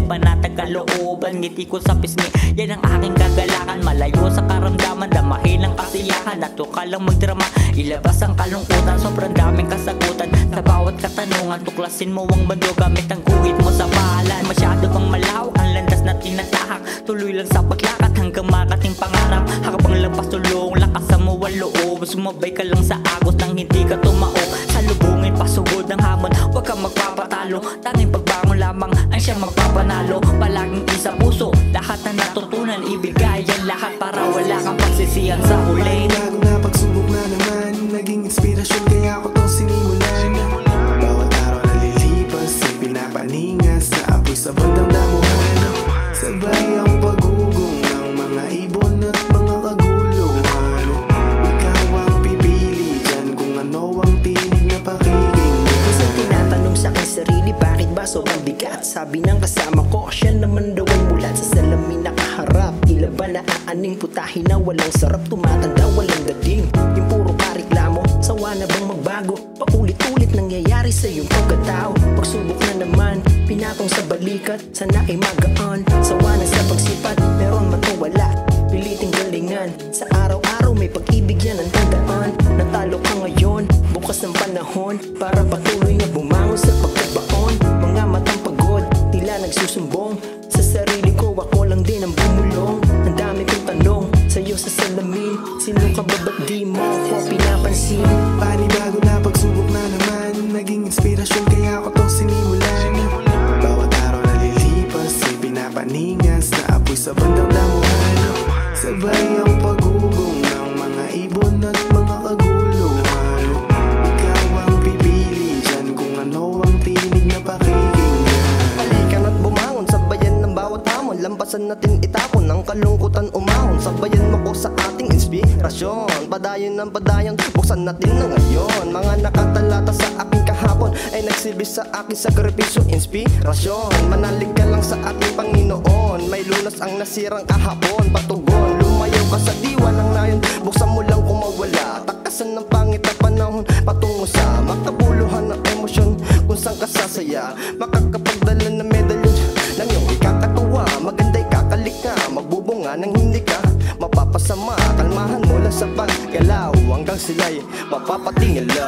panatag kalooban, ngiti ko sa pisngi, yan ang aking kagalakan. Malayo sa karamdaman, damahin ang kasiyahan. Nato ka lang magdrama, ilabas ang kalungkutan. Sobrang daming kasagutan sa bawat katanungan. Tuklasin mo ang bando gamit ang guhit mo sa bahalan. Masyado bang malawak ang landas na tinatahak? Tuloy lang sa paglakad hanggang makating pangarap. Habang lampas tulong, lakasan mo ang loob. Sumabay ka lang sa agos nang hindi ka tumao. Salubungin pasugod ng hamon, huwag kang magpapatalo. Tanging pagbangon lamang ang siyang magpapanalo. Palaging isa puso, lahat na natutunan, ibigay ang lahat para wala kang pagsisihan sa huli. Bago na pagsubok na naman, naging inspirasyon kaya ako to sinimulan. Bawat araw na lilipas ay pinapaningas sa apoy sa bandang damuhan. Sabay ang pagugong ng mga ibon at mga kaguluhan. Ikaw ang pipili dyan kung ano ang tinig na pakinggan. Minsan tinatanong sa aking sarili, bakit ba sobrang bigat? Sabi ng kasama ko, siya naman daw ang mulat sa salamin nakaharap. Tila ba naaaning putahin na walang sarap, tumatanda walang dating. Yung puro kareklamo, sawa na bang magbago? Paulit-ulit nangyayari sa iyong pagkatao. Pagsubok na naman, pinatong sa balikat, sana ay magaan. Sawa na sa pagsipat, meron matawala, piliting galingan. Sa araw-araw may pag-ibig yan ang tandaan. Natalo ka ngayon, bukas ng panahon, para patuloy na bumangon sa pagkabaon. Mga matang pagod, tila nagsusumbong. Sa sarili ko ako lang din ang bumulong. Ang dami kong tanong sa'yo sa salamin, sino ka ba ba't di mo ako pinapansin? Panibago na pagsubok na naman, naging inspirasyon kaya ako to sinimulan. Bawat araw na lilipas ay pinapaningas na apoy sa bandang damuhan. Sabay ang pagugong ng mga ibon at mga kaguluhan. Ikaw ang pipili dyan kung ano ang tinig na pakinggan. Balikan at bumangon, sabayan ng bawat hamon. Lampasan natin itapon ang kalungkutan umahon. Sabayan mo ko sa ating inspirasyon. Padayon ng padayon, buksan natin na ngayon. Mga nakatalata sa aking kahapon ay nagsilbi sa aking sakripisyo, inspirasyon. Manalig ka lang sa ating Panginoon. May lunas ang nasirang kahapon, patugon. Lumayaw ka sa diwa ng nayon, buksan mo lang kung mawala. Takasan ng pangit na panahon, patungo sa makabuluhan ng emosyon. Kung saan ka sasaya, makakapagdala ng medalyon ng iyong ikakatuwa. Maganda'y kakalika, magbubunga nang hindi ka mapapasama. Kalmahan mo lang sa paggalaw, hanggang sila'y mapapatingala.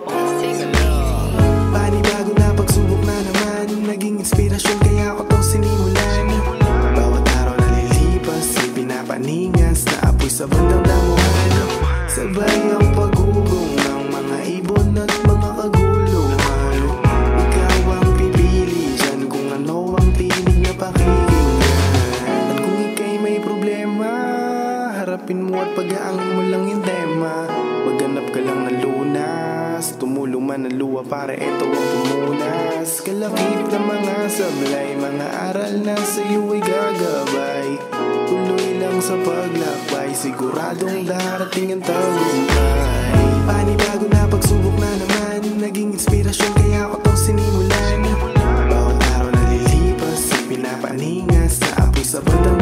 Panibago na pagsubok na naman, naging inspirasyon kaya ako to sinimulan. Bawat araw na lilipas ay pinapaningas na apoy sa bandang damuhan. Sabay ang pagugong ng mga ibon at mga kaguluhan. Ikaw ang pipili dyan kung ano ang tinig na pakinggan. At kung ika'y may problema, harapin mo at pag-aangin mo lang yung tema. Maghanap ka lang ng lunas, tumulong man ang luha para eto ang pumunas. Kalakip ng mga sablay, mga aral na sa'yo ay gagabay. Tuloy lang sa paglakbay, siguradong darating ang tagumpay. Panibago na pagsubok na naman, naging inspirasyon kaya ako to sinimulan. Bawat araw na lilipas ay pinapaningas na apoy sa bandang